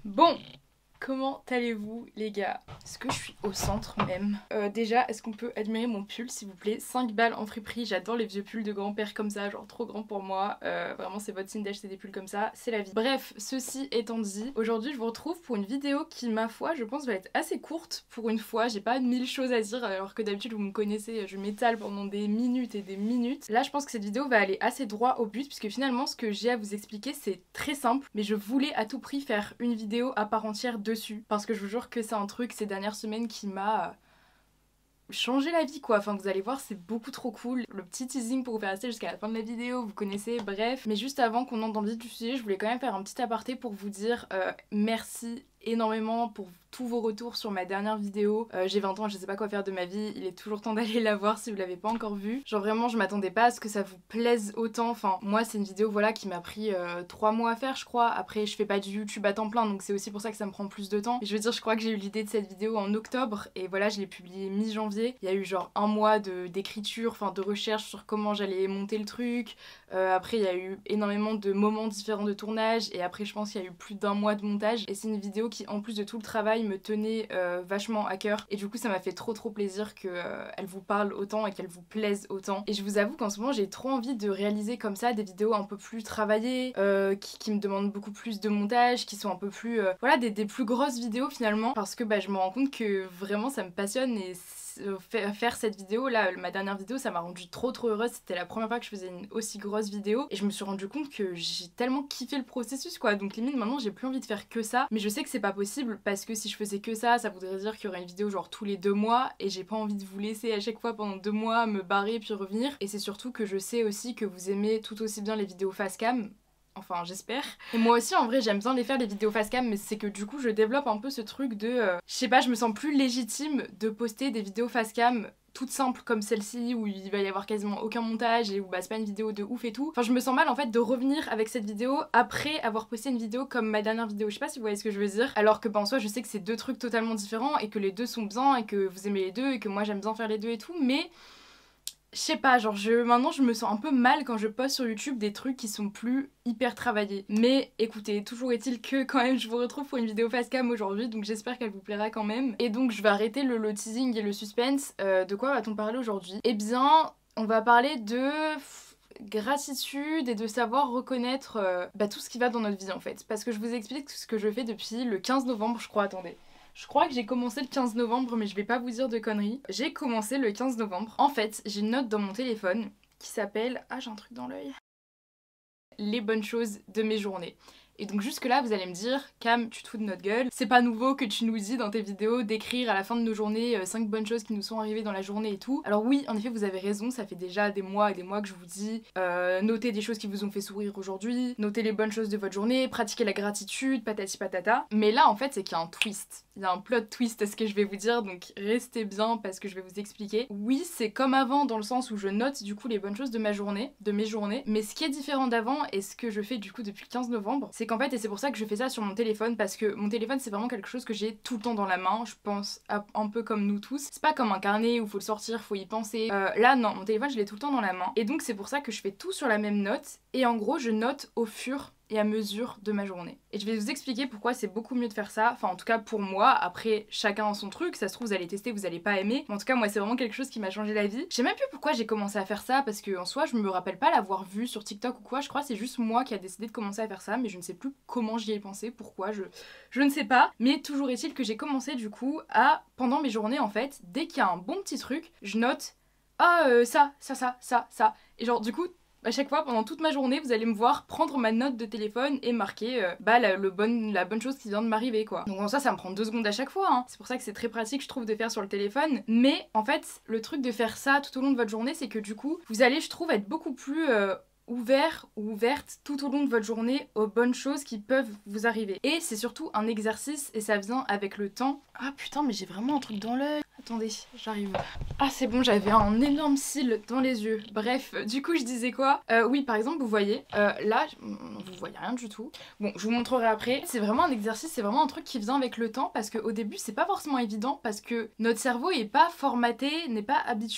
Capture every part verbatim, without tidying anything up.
Bon, comment allez-vous les gars? Est-ce que je suis au centre même? euh, Déjà, est-ce qu'on peut admirer mon pull s'il vous plaît? Cinq balles en friperie, j'adore les vieux pulls de grand-père comme ça, genre trop grand pour moi. euh, Vraiment c'est votre signe d'acheter des pulls comme ça, c'est la vie. Bref, ceci étant dit, aujourd'hui je vous retrouve pour une vidéo qui, ma foi, je pense va être assez courte pour une fois. J'ai pas mille choses à dire alors que d'habitude vous me connaissez, je m'étale pendant des minutes et des minutes. Là je pense que cette vidéo va aller assez droit au but puisque finalement ce que j'ai à vous expliquer c'est très simple, mais je voulais à tout prix faire une vidéo à part entière dessus parce que je vous jure que c'est un truc ces dernières semaines qui m'a changer la vie quoi, enfin vous allez voir c'est beaucoup trop cool. Le petit teasing pour vous faire rester jusqu'à la fin de la vidéo, vous connaissez, bref. Mais juste avant qu'on entre dans le vif du sujet, je voulais quand même faire un petit aparté pour vous dire euh, merci énormément pour tous vos retours sur ma dernière vidéo. Euh, j'ai vingt ans, je sais pas quoi faire de ma vie, il est toujours temps d'aller la voir si vous l'avez pas encore vue. Genre vraiment je m'attendais pas à ce que ça vous plaise autant, enfin moi c'est une vidéo voilà qui m'a pris euh, trois mois à faire je crois. Après je fais pas du YouTube à temps plein donc c'est aussi pour ça que ça me prend plus de temps. Et je veux dire je crois que j'ai eu l'idée de cette vidéo en octobre et voilà je l'ai publiée mi-janvier. Il y a eu genre un mois de d'écriture, enfin de recherche sur comment j'allais monter le truc. Euh, après il y a eu énormément de moments différents de tournage et après je pense qu'il y a eu plus d'un mois de montage. Et c'est une vidéo qui en plus de tout le travail me tenait euh, vachement à cœur et du coup ça m'a fait trop trop plaisir qu'elle euh, vous parle autant et qu'elle vous plaise autant. Et je vous avoue qu'en ce moment j'ai trop envie de réaliser comme ça des vidéos un peu plus travaillées, euh, qui, qui me demandent beaucoup plus de montage, qui sont un peu plus... Euh, voilà des, des plus grosses vidéos finalement parce que bah, je me rends compte que vraiment ça me passionne et faire cette vidéo là, ma dernière vidéo ça m'a rendue trop trop heureuse, c'était la première fois que je faisais une aussi grosse vidéo et je me suis rendu compte que j'ai tellement kiffé le processus quoi, donc limite maintenant j'ai plus envie de faire que ça, mais je sais que c'est pas possible parce que si je faisais que ça, ça voudrait dire qu'il y aurait une vidéo genre tous les deux mois et j'ai pas envie de vous laisser à chaque fois pendant deux mois me barrer puis revenir. Et c'est surtout que je sais aussi que vous aimez tout aussi bien les vidéos face cam. Enfin j'espère. Et moi aussi en vrai j'aime bien les faire les vidéos face cam, mais c'est que du coup je développe un peu ce truc de... Euh, je sais pas, je me sens plus légitime de poster des vidéos face cam toutes simples comme celle-ci où il va y avoir quasiment aucun montage et où bah c'est pas une vidéo de ouf et tout. Enfin je me sens mal en fait de revenir avec cette vidéo après avoir posté une vidéo comme ma dernière vidéo, je sais pas si vous voyez ce que je veux dire. Alors que bah, en soi je sais que c'est deux trucs totalement différents et que les deux sont bien et que vous aimez les deux et que moi j'aime bien faire les deux et tout, mais... Je sais pas, genre je, maintenant je me sens un peu mal quand je poste sur YouTube des trucs qui sont plus hyper travaillés. Mais écoutez, toujours est-il que quand même je vous retrouve pour une vidéo face cam aujourd'hui, donc j'espère qu'elle vous plaira quand même. Et donc je vais arrêter le, le teasing et le suspense. Euh, de quoi va-t-on parler aujourd'hui? Eh bien, on va parler de... gratitude et de savoir reconnaître euh, bah, tout ce qui va dans notre vie en fait. Parce que je vous explique ce que je fais depuis le quinze novembre je crois, attendez. Je crois que j'ai commencé le quinze novembre, mais je vais pas vous dire de conneries. J'ai commencé le quinze novembre. En fait, j'ai une note dans mon téléphone qui s'appelle... Ah, j'ai un truc dans l'œil. Les bonnes choses de mes journées. Et donc jusque là vous allez me dire Cam tu te fous de notre gueule, c'est pas nouveau que tu nous dis dans tes vidéos d'écrire à la fin de nos journées euh, cinq bonnes choses qui nous sont arrivées dans la journée et tout. Alors oui en effet vous avez raison, ça fait déjà des mois et des mois que je vous dis euh, notez des choses qui vous ont fait sourire aujourd'hui, notez les bonnes choses de votre journée, pratiquez la gratitude, patati patata. Mais là en fait c'est qu'il y a un twist, il y a un plot twist à ce que je vais vous dire, donc restez bien parce que je vais vous expliquer. Oui c'est comme avant dans le sens où je note du coup les bonnes choses de ma journée, de mes journées, mais ce qui est différent d'avant et ce que je fais du coup depuis le quinze novembre, c'est qu'en fait, et c'est pour ça que je fais ça sur mon téléphone, parce que mon téléphone c'est vraiment quelque chose que j'ai tout le temps dans la main, je pense un peu comme nous tous. C'est pas comme un carnet où faut le sortir, faut y penser. Euh, là non, mon téléphone je l'ai tout le temps dans la main. Et donc c'est pour ça que je fais tout sur la même note, et en gros je note au fur et à mesure de ma journée. Et je vais vous expliquer pourquoi c'est beaucoup mieux de faire ça, enfin en tout cas pour moi, après chacun son truc, ça se trouve vous allez tester, vous allez pas aimer, mais en tout cas moi c'est vraiment quelque chose qui m'a changé la vie. Je sais même plus pourquoi j'ai commencé à faire ça, parce que en soi je me rappelle pas l'avoir vu sur TikTok ou quoi, je crois c'est juste moi qui a décidé de commencer à faire ça, mais je ne sais plus comment j'y ai pensé, pourquoi, je, je ne sais pas, mais toujours est-il que j'ai commencé du coup à, pendant mes journées en fait, dès qu'il y a un bon petit truc, je note, ah euh, ça, ça, ça, ça, ça, et genre du coup, à chaque fois, pendant toute ma journée, vous allez me voir prendre ma note de téléphone et marquer euh, bah, la, le bon, la bonne chose qui vient de m'arriver quoi. Donc en soi ça me prend deux secondes à chaque fois, hein. C'est pour ça que c'est très pratique je trouve de faire sur le téléphone. Mais en fait, le truc de faire ça tout au long de votre journée, c'est que du coup, vous allez je trouve être beaucoup plus... Euh, ouvert ou ouverte tout au long de votre journée aux bonnes choses qui peuvent vous arriver. Et c'est surtout un exercice et ça vient avec le temps. Ah putain mais j'ai vraiment un truc dans l'œil. Attendez, j'arrive. Ah c'est bon, j'avais un énorme cil dans les yeux. Bref, du coup je disais quoi euh, Oui par exemple vous voyez, euh, là vous voyez rien du tout. Bon je vous montrerai après. C'est vraiment un exercice, c'est vraiment un truc qui vient avec le temps parce qu'au début c'est pas forcément évident parce que notre cerveau est pas formaté, n'est pas habitué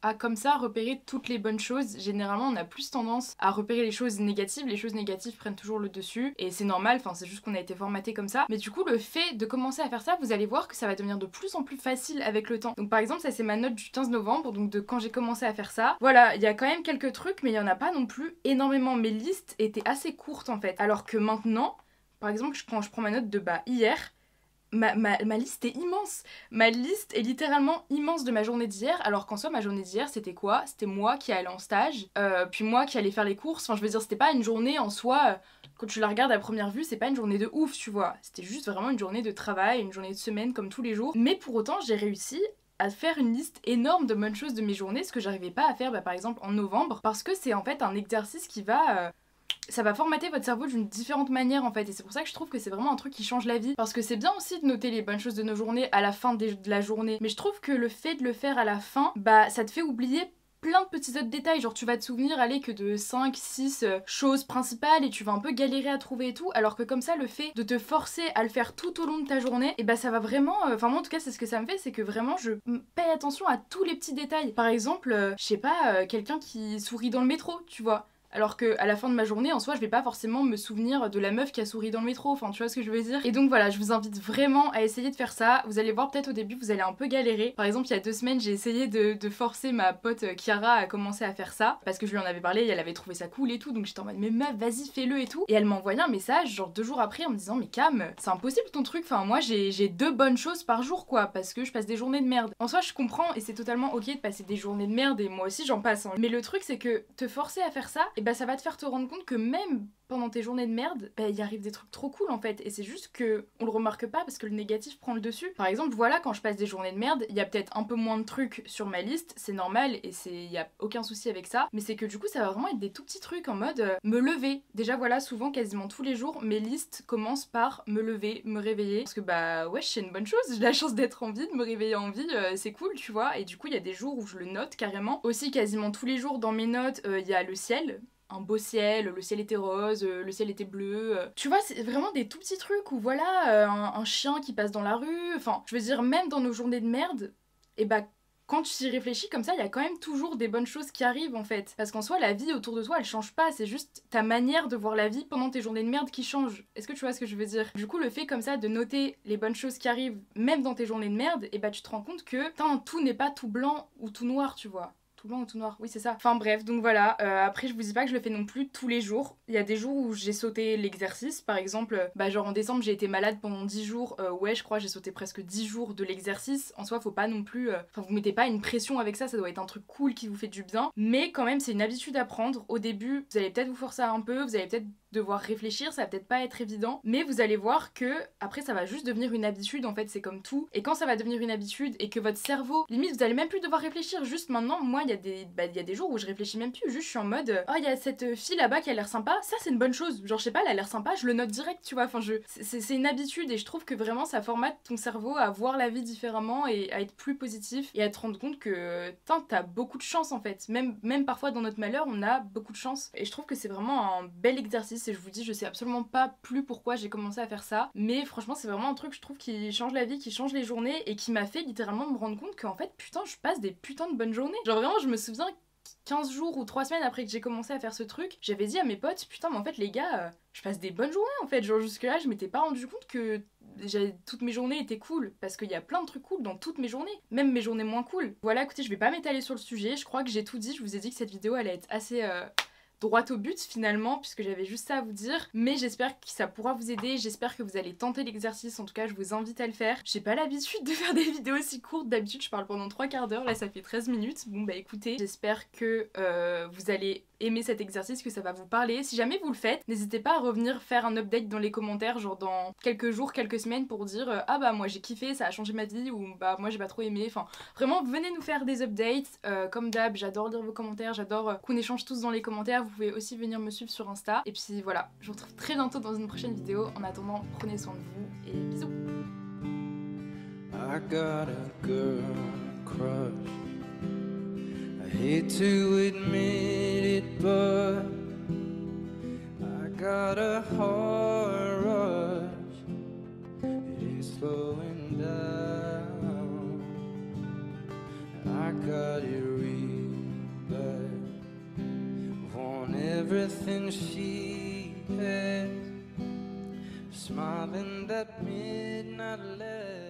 à comme ça repérer toutes les bonnes choses. Généralement on a plus tendance à repérer les choses négatives, les choses négatives prennent toujours le dessus et c'est normal, enfin c'est juste qu'on a été formaté comme ça. Mais du coup le fait de commencer à faire ça, vous allez voir que ça va devenir de plus en plus facile avec le temps. Donc par exemple ça c'est ma note du quinze novembre, donc de quand j'ai commencé à faire ça. Voilà, il y a quand même quelques trucs mais il y en a pas non plus énormément. Mes listes étaient assez courtes en fait. Alors que maintenant, par exemple quand je prends ma note de bah hier, Ma, ma, ma liste est immense. Ma liste est littéralement immense de ma journée d'hier, alors qu'en soi ma journée d'hier c'était quoi? C'était moi qui allais en stage, euh, puis moi qui allais faire les courses, enfin je veux dire c'était pas une journée en soi, euh, quand tu la regardes à première vue c'est pas une journée de ouf tu vois, c'était juste vraiment une journée de travail, une journée de semaine comme tous les jours, mais pour autant j'ai réussi à faire une liste énorme de bonnes choses de mes journées, ce que j'arrivais pas à faire bah, par exemple en novembre, parce que c'est en fait un exercice qui va... Euh, ça va formater votre cerveau d'une différente manière en fait, et c'est pour ça que je trouve que c'est vraiment un truc qui change la vie, parce que c'est bien aussi de noter les bonnes choses de nos journées à la fin de la journée, mais je trouve que le fait de le faire à la fin, bah ça te fait oublier plein de petits autres détails, genre tu vas te souvenir aller que de cinq six euh, choses principales et tu vas un peu galérer à trouver et tout, alors que comme ça le fait de te forcer à le faire tout au long de ta journée, et bah ça va vraiment, enfin euh, moi en tout cas c'est ce que ça me fait, c'est que vraiment je paye attention à tous les petits détails. Par exemple, euh, je sais pas, euh, quelqu'un qui sourit dans le métro, tu vois. Alors que à la fin de ma journée, en soi, je vais pas forcément me souvenir de la meuf qui a souri dans le métro, enfin tu vois ce que je veux dire. Et donc voilà, je vous invite vraiment à essayer de faire ça. Vous allez voir peut-être au début, vous allez un peu galérer. Par exemple, il y a deux semaines, j'ai essayé de, de forcer ma pote Chiara à commencer à faire ça, parce que je lui en avais parlé et elle avait trouvé ça cool et tout, donc j'étais en mode mais meuf, vas-y, fais-le et tout. Et elle m'a envoyé un message, genre deux jours après, en me disant mais Cam, c'est impossible ton truc, enfin moi j'ai j'ai deux bonnes choses par jour quoi, parce que je passe des journées de merde. En soi, je comprends et c'est totalement ok de passer des journées de merde et moi aussi j'en passe. Hein. Mais le truc c'est que te forcer à faire ça, et bah ça va te faire te rendre compte que même pendant tes journées de merde, bah, il arrive des trucs trop cool en fait, et c'est juste que on le remarque pas parce que le négatif prend le dessus. Par exemple, voilà, quand je passe des journées de merde, il y a peut-être un peu moins de trucs sur ma liste, c'est normal et c'est il y a aucun souci avec ça, mais c'est que du coup ça va vraiment être des tout petits trucs en mode euh, me lever. Déjà voilà, souvent quasiment tous les jours, mes listes commencent par me lever, me réveiller, parce que bah ouais, c'est une bonne chose, j'ai la chance d'être en vie, de me réveiller en vie, euh, c'est cool, tu vois, et du coup il y a des jours où je le note carrément. Aussi quasiment tous les jours dans mes notes, il euh, y a le ciel. Un beau ciel, le ciel était rose, euh, le ciel était bleu. Euh. Tu vois, c'est vraiment des tout petits trucs où voilà, euh, un, un chien qui passe dans la rue. Enfin, je veux dire, même dans nos journées de merde, et bah quand tu y réfléchis comme ça, il y a quand même toujours des bonnes choses qui arrivent en fait. Parce qu'en soi, la vie autour de toi, elle change pas, c'est juste ta manière de voir la vie pendant tes journées de merde qui change. Est-ce que tu vois ce que je veux dire? Du coup, le fait comme ça de noter les bonnes choses qui arrivent, même dans tes journées de merde, et bah tu te rends compte que putain, tout n'est pas tout blanc ou tout noir, tu vois. Tout blanc ou tout noir, oui c'est ça. Enfin bref, donc voilà, euh, après je vous dis pas que je le fais non plus tous les jours. Il y a des jours où j'ai sauté l'exercice, par exemple, bah genre en décembre j'ai été malade pendant dix jours, euh, ouais je crois j'ai sauté presque dix jours de l'exercice. En soi faut pas non plus, enfin euh, vous mettez pas une pression avec ça, ça doit être un truc cool qui vous fait du bien. Mais quand même c'est une habitude à prendre. Au début vous allez peut-être vous forcer un peu, vous allez peut-être devoir réfléchir, ça va peut-être pas être évident, mais vous allez voir que après ça va juste devenir une habitude en fait, c'est comme tout. Et quand ça va devenir une habitude et que votre cerveau, limite vous allez même plus devoir réfléchir, juste maintenant, moi il y a des bah, il y a des jours où je réfléchis même plus, juste je suis en mode oh il y a cette fille là-bas qui a l'air sympa, ça c'est une bonne chose, genre je sais pas, elle a l'air sympa, je le note direct, tu vois, enfin je c'est une habitude et je trouve que vraiment ça formate ton cerveau à voir la vie différemment et à être plus positif et à te rendre compte que t'as beaucoup de chance en fait, même, même parfois dans notre malheur on a beaucoup de chance et je trouve que c'est vraiment un bel exercice. Et je vous dis, je sais absolument pas plus pourquoi j'ai commencé à faire ça, mais franchement c'est vraiment un truc je trouve qui change la vie, qui change les journées et qui m'a fait littéralement me rendre compte qu'en fait putain je passe des putains de bonnes journées. Genre vraiment je me souviens quinze jours ou trois semaines après que j'ai commencé à faire ce truc, j'avais dit à mes potes putain mais en fait les gars, euh, je passe des bonnes journées en fait, genre jusque là je m'étais pas rendu compte que toutes mes journées étaient cool, parce qu'il y a plein de trucs cool dans toutes mes journées, même mes journées moins cool. Voilà, écoutez, je vais pas m'étaler sur le sujet, je crois que j'ai tout dit, je vous ai dit que cette vidéo allait être assez... Euh... droit au but finalement, puisque j'avais juste ça à vous dire, mais j'espère que ça pourra vous aider, j'espère que vous allez tenter l'exercice, en tout cas je vous invite à le faire. J'ai pas l'habitude de faire des vidéos aussi courtes, d'habitude je parle pendant trois quarts d'heure, là ça fait treize minutes, bon bah écoutez, j'espère que euh, vous allez aimer cet exercice, que ça va vous parler. Si jamais vous le faites, n'hésitez pas à revenir faire un update dans les commentaires, genre dans quelques jours, quelques semaines, pour dire euh, ah bah moi j'ai kiffé, ça a changé ma vie, ou bah moi j'ai pas trop aimé, enfin vraiment venez nous faire des updates, euh, comme d'hab, j'adore lire vos commentaires, j'adore euh, qu'on échange tous dans les commentaires, vous pouvez aussi venir me suivre sur Insta, et puis voilà, je vous retrouve très bientôt dans une prochaine vidéo, en attendant prenez soin de vous, et bisous. I got a girl crush. I hate to admit it, but I got a heart rush. It is slowing down. I got it real. everything she had, smiling that midnight letter.